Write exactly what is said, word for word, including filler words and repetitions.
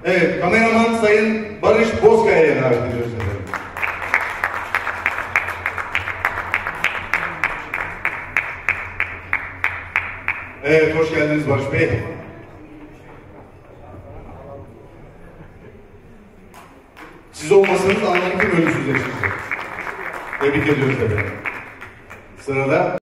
Evet, kameraman Sayın Barış Bozkaya'ya davet ediyoruz efendim. Evet, hoş geldiniz Barış Bey. Siz olmasanız anlamlı ölümsüzleşecek. Tebrik ediyoruz efendim. Sırada